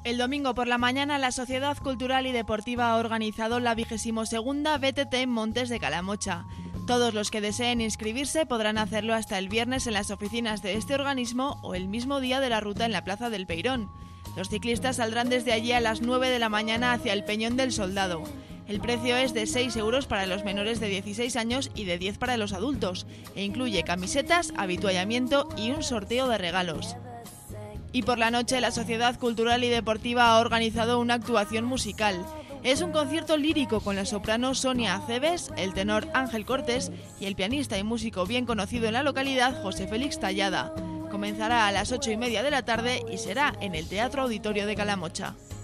El domingo por la mañana, la Sociedad Cultural y Deportiva ha organizado la 22ª BTT en Montes de Calamocha. Todos los que deseen inscribirse podrán hacerlo hasta el viernes en las oficinas de este organismo o el mismo día de la ruta en la Plaza del Peirón. Los ciclistas saldrán desde allí a las 9 de la mañana hacia el Peñón del Soldado. El precio es de 6 euros para los menores de 16 años y de 10 para los adultos, e incluye camisetas, habituallamiento y un sorteo de regalos. Y por la noche, la Sociedad Cultural y Deportiva ha organizado una actuación musical. Es un concierto lírico con la soprano Sonia Aceves, el tenor Ángel Cortés y el pianista y músico bien conocido en la localidad José Félix Tallada. Comenzará a las 8:30 de la tarde y será en el Teatro Auditorio de Calamocha.